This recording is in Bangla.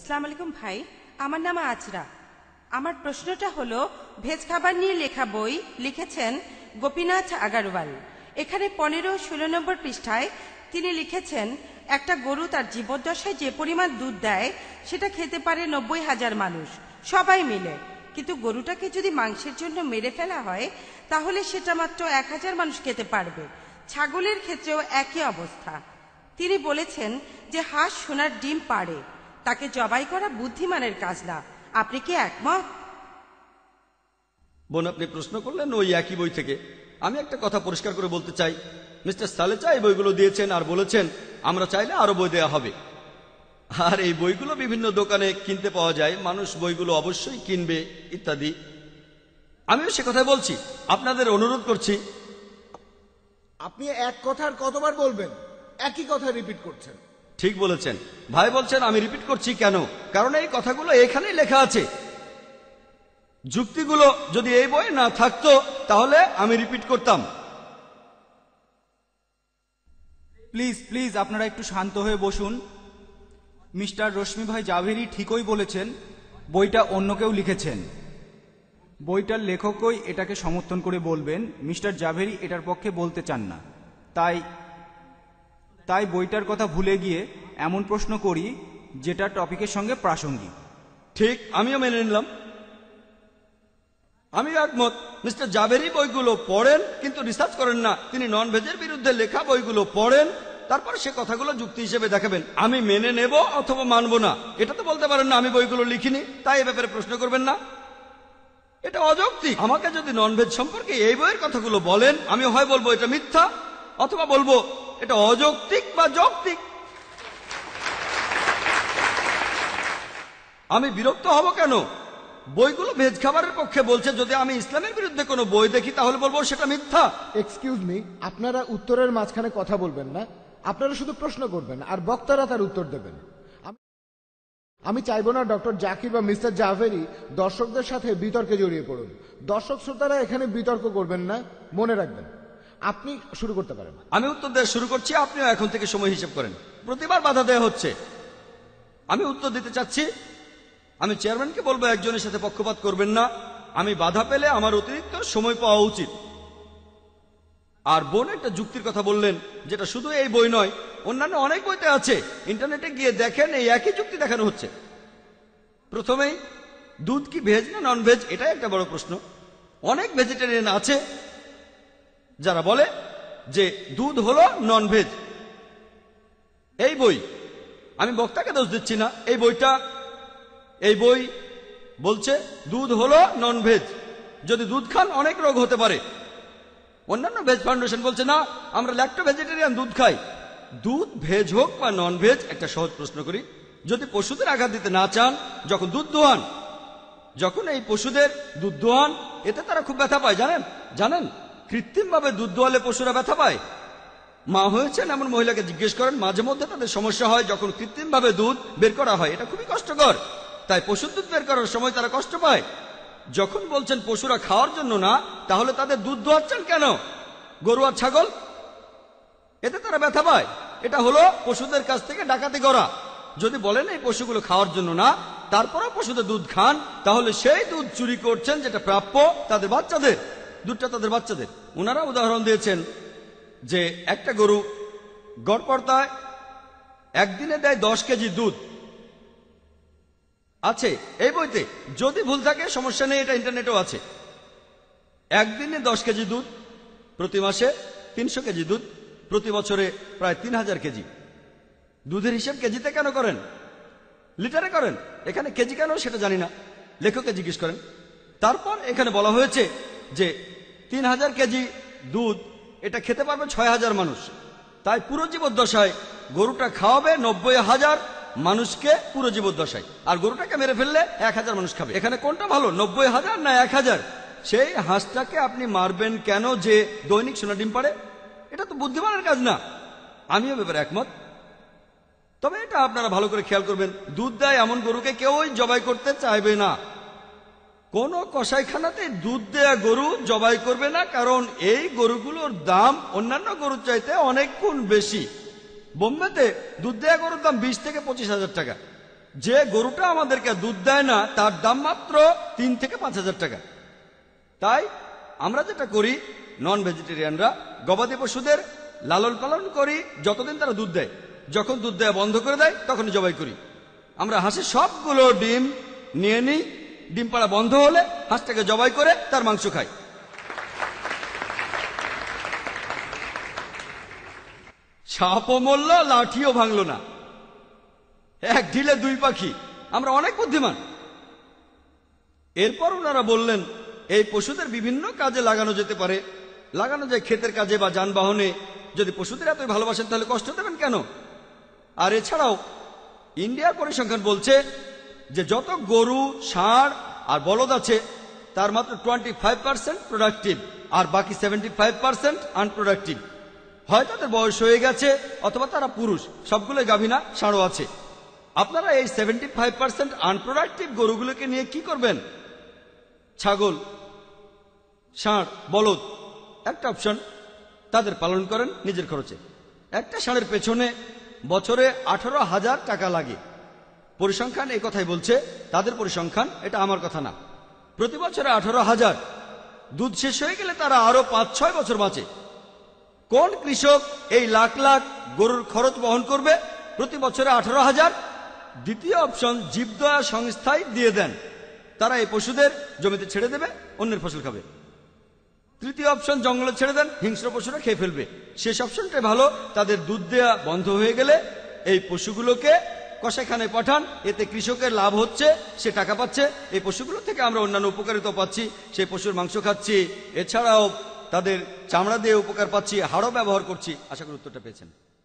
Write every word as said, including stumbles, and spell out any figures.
আসসালামু আলাইকুম ভাই, আমার নাম আজরা। আমার প্রশ্নটা হলো, ভেজ খাবার নিয়ে লেখা বই লিখেছেন গোপীনাথ আগারওয়াল। এখানে পনেরো ষোলো নম্বর পৃষ্ঠায় তিনি লিখেছেন, একটা গরু তার জীবদ্দশায় যে পরিমাণ দুধ দেয় সেটা খেতে পারে নব্বই হাজার মানুষ সবাই মিলে, কিন্তু গরুটাকে যদি মাংসের জন্য মেরে ফেলা হয় তাহলে সেটা মাত্র এক হাজার মানুষ খেতে পারবে। ছাগলের ক্ষেত্রেও একই অবস্থা। তিনি বলেছেন যে হাঁস সোনার ডিম পাড়ে, তাকে জবাই করা বুদ্ধিমানের কাজ না। আপনি কি একমত? বোন, আপনি প্রশ্ন করলেন ওই একই বই থেকে। আমি একটা কথা পরিষ্কার করে বলতে চাই, মিস্টার সালেচা এই বইগুলো দিয়েছেন আর বলেছেন আমরা চাইলে আরো বই দেওয়া হবে। আর এই বইগুলো বিভিন্ন দোকানে কিনতে পাওয়া যায়, মানুষ বইগুলো অবশ্যই কিনবে ইত্যাদি। আমিও সে কথাই বলছি, আপনাদের অনুরোধ করছি। আপনি এক কথার কতবার বলবেন? একই কথা রিপিট করছেন। ঠিক বলেছেন ভাই। বলছেন আমি রিপিট করছি কেন? কারণ এই কথাগুলো এখানেই লেখা আছে। যুক্তিগুলো যদি এই বই না থাকতো তাহলে আমি রিপিট করতাম। প্লিজ প্লিজ আপনারা একটু শান্ত হয়ে বসুন। মিস্টার রশ্মি ভাই জাভেরি ঠিকই বলেছেন, বইটা অন্য কেউ লিখেছেন। বইটার লেখকই এটাকে সমর্থন করে বলবেন, মিস্টার জাভেরি এটার পক্ষে বলতে চান না। তাই তাই বইটার কথা ভুলে গিয়ে এমন প্রশ্ন করি যেটা টপিকের সঙ্গে প্রাসঙ্গিক। ঠিক, আমিও মেনে নিলাম। আমি একমত। মিস্টার জাভেরি বইগুলো পড়েন কিন্তু রিসার্চ করেন না। তিনি নন ভেজের বিরুদ্ধে লেখা বইগুলো পড়েন, তারপর সে কথাগুলো যুক্তি হিসেবে দেখাবেন। আমি মেনে নেব অথবা মানব না, এটা তো বলতে পারেন না আমি বইগুলো লিখিনি, তাই এ ব্যাপারে প্রশ্ন করবেন না। এটা অযৌক্তিক। আমাকে যদি নন ভেজ সম্পর্কে এই বইয়ের কথাগুলো বলেন, আমি হয় বলবো এটা মিথ্যা অথবা বলবো এটা অযৌক্তিক বা যৌক্তিক। আমি বিরক্ত হব কেন? বইগুলো ভেজ খাবারের পক্ষে বলছে, যদি আমি ইসলামের বিরুদ্ধে কোনো বই দেখি তাহলে বলবো সেটা মিথ্যা। এক্সকিউজ মি, আপনারা উত্তরের মাঝখানে কথা বলবেন না। আপনারা শুধু প্রশ্ন করবেন আর বক্তারা তার উত্তর দেবেন। আমি চাইবো না ডক্টর জাকির বা মিস্টার জাভেরি দর্শকদের সাথে বিতর্কে জড়িয়ে পড়ুন। দর্শক শ্রোতারা এখানে বিতর্ক করবেন না, মনে রাখবেন। আপনি শুরু করতে পারেন। আমি উত্তর দেওয়া শুরু করছি, আপনিও এখন থেকে সময় হিসেব করেন। প্রতিবার বাধা দেওয়া হচ্ছে। আমি উত্তর দিতে চাচ্ছি। আমি চেয়ারম্যানকে বলবো একজনের সাথে পক্ষপাত করবেন না। আমি বাধা পেলে আমার অতিরিক্ত সময় পাওয়া উচিত। আর বোন একটা যুক্তির কথা বললেন, যেটা শুধু এই বই নয়, অন্যান্য অনেক বইতে আছে। ইন্টারনেটে গিয়ে দেখেন, এই একই যুক্তি দেখানো হচ্ছে। প্রথমেই, দুধ কি ভেজ না নন ভেজ, এটাই একটা বড় প্রশ্ন। অনেক ভেজিটেরিয়ান আছে যারা বলে যে দুধ হলো নন ভেজ। এই বই, আমি বক্তাকে দোষ দিচ্ছি না, এই বইটা এই বই বলছে দুধ হলো নন ভেজ। যদি দুধ খান অনেক রোগ হতে পারে। অন্যান্য ভেজ ফাউন্ডেশন বলছে না, আমরা ল্যাক্টো ভেজিটেরিয়ান, দুধ খাই। দুধ ভেজ হোক বা নন ভেজ, একটা সহজ প্রশ্ন করি, যদি পশুদের আঘাত দিতে না চান, যখন দুধ দোয়ান, যখন এই পশুদের দুধ দোয়ান, এতে তারা খুব ব্যথা পায়। জানেন জানেন কৃত্রিমভাবে দুধ দোয়ালে পশুরা ব্যথা পায়। মা হয়েছেন এমন মহিলাকে জিজ্ঞেস করেন, মাঝে মধ্যে তাদের সমস্যা হয় যখন কৃত্রিমভাবে দুধ বের করা হয়। এটা খুবই কষ্টকর, তাই পশুর দুধ বের করার সময় তারা কষ্ট পায়। যখন বলছেন পশুরা খাওয়ার জন্য না, তাহলে তাদের দুধ দোয়াচ্ছেন কেন? গরু আর ছাগল, এতে তারা ব্যথা পায়। এটা হলো পশুদের কাছ থেকে ডাকাতি করা। যদি বলেন এই পশুগুলো খাওয়ার জন্য না, তারপরও পশুদের দুধ খান, তাহলে সেই দুধ চুরি করছেন যেটা প্রাপ্য তাদের বাচ্চাদের, দুধটা তাদের বাচ্চাদের। ওনারা উদাহরণ দিয়েছেন যে একটা গরু গড়পড়তায় একদিনে দেয় দশ কেজি দুধ আছে এই বইতে। যদি ভুল থাকে সমস্যা নেই, এটা ইন্টারনেটেও আছে। একদিনে দশ কেজি দুধ, প্রতি মাসে তিনশো কেজি দুধ, প্রতি বছরে প্রায় তিন হাজার কেজি। দুধের হিসেব কেজিতে কেন করেন? লিটারে করেন। এখানে কেজি কেন সেটা জানি না, লেখককে জিজ্ঞেস করেন। তারপর এখানে বলা হয়েছে যে তিন হাজার কেজি দুধ এটা খেতে পারবে ছয় হাজার মানুষ। তাই পুরো জীবদ্দশায় গরুটা খাওয়াবে নব্বই হাজার মানুষকে পুরো জীবদ্দশায়, আর গরুটাকে মেরে ফেললে এক হাজার মানুষ খাবে। এখানে কোনটা ভালো, নব্বই হাজার না এক হাজার? সেই হাঁসটাকে আপনি মারবেন কেন যে দৈনিক সোনা ডিম পাড়ে? এটা তো বুদ্ধিমানের কাজ না। আমিও ব্যাপারে একমত। তবে এটা আপনারা ভালো করে খেয়াল করবেন, দুধ দেয় এমন গরুকে কেউই জবাই করতে চাইবে না। কোন কসাইখানাতে দুধ দেয়া গরু জবাই করবে না, কারণ এই গরুগুলোর দাম অন্যান্য গরুর চাইতে অনেক গুণ বেশি। বোম্বেতে দুধ দেয়া গরুর দাম বিশ থেকে পঁচিশ হাজার টাকা। যে গরুটা আমাদেরকে দুধ দেয় না তার দাম মাত্র তিন থেকে পাঁচ হাজার টাকা। তাই আমরা যেটা করি, নন ভেজিটেরিয়ানরা গবাদি পশুদের লালন পালন করি যতদিন তারা দুধ দেয়। যখন দুধ দেওয়া বন্ধ করে দেয় তখনই জবাই করি। আমরা হাঁসের সবগুলো ডিম নিয়ে নিই, ডিম পাড়া বন্ধ হলে হাঁসটাকে জবাই করে তার মাংস খাই। সাপও মরল, লাঠিও ভাঙল না, এক ঢিলে দুই পাখি। আমরা অনেক বুদ্ধিমান। এরপর ওনারা বললেন এই পশুদের বিভিন্ন কাজে লাগানো যেতে পারে, লাগানো যায় ক্ষেতের কাজে বা যানবাহনে। যদি পশুদের এতই ভালোবাসেন তাহলে কষ্ট দেবেন কেন? আর এছাড়াও ইন্ডিয়ার পরিসংখ্যান বলছে যে যত গরু, ষাঁড় আর বলদ আছে তার মাত্র টোয়েন্টি ফাইভ পার্সেন্ট প্রোডাক্টিভ, আর বাকি সেভেন্টি ফাইভ পার্সেন্ট আনপ্রোডাক্টিভ। হয় তাদের বয়স হয়ে গেছে অথবা তারা পুরুষ, সবগুলোই গাভীনা, ষাঁড়ও আছে। আপনারা এই সেভেন্টি ফাইভ পার্সেন্ট আনপ্রোডাক্টিভ গরুগুলোকে নিয়ে কি করবেন? ছাগল, ষাঁড়, বলদ একটা অপশন, তাদের পালন করেন নিজের খরচে। একটা ষাঁড়ের পেছনে বছরে আঠারো হাজার টাকা লাগে। পরিসংখ্যান এই কথাই বলছে, তাদের পরিসংখ্যান, এটা আমার কথা না। প্রতি বছরে আঠারো হাজার, দুধ শেষ হয়ে গেলে তারা আরো পাঁচ ছয় বছর বাঁচে। কোন কৃষক এই লাখ লাখ গরুর খরচ বহন করবে? প্রতি বছরে আঠারো হাজার। দ্বিতীয় অপশন জীবদয়া সংস্থায় দিয়ে দেন, তারা এই পশুদের জমিতে ছেড়ে দেবে, অন্যের ফসল খাবে। তৃতীয় অপশন জঙ্গলে ছেড়ে দেন, হিংস্র পশুরা খেয়ে ফেলবে। শেষ অপশনটাই ভালো, তাদের দুধ দেয়া বন্ধ হয়ে গেলে এই পশুগুলোকে কসাইখানায় পাঠান, এতে কৃষকের লাভ হচ্ছে, সে টাকা পাচ্ছে। এই পশুগুলো থেকে আমরা অন্যান্য উপকারিতা পাচ্ছি, সেই পশুর মাংস খাচ্ছি, এছাড়াও তাদের চামড়া দিয়ে উপকার পাচ্ছি, হাড়ও ব্যবহার করছি। আশা করি উত্তরটা পেয়েছেন।